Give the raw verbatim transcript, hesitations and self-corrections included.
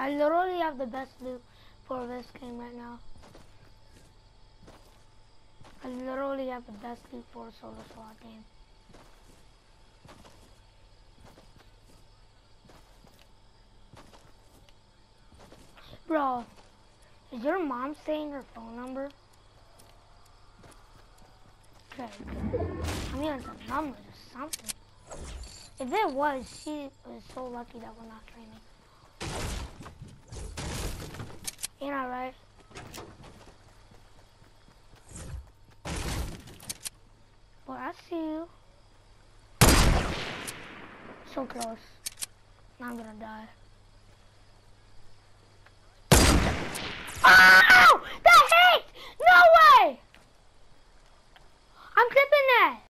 I literally have the best loot for this game right now. I literally have the best loot for a solo squad game. Bro, is your mom saying her phone number? Okay, I mean it's a number or something. If it was, she was so lucky that we're not training. Ain't I right? Boy, I see you. So close. Now I'm gonna die.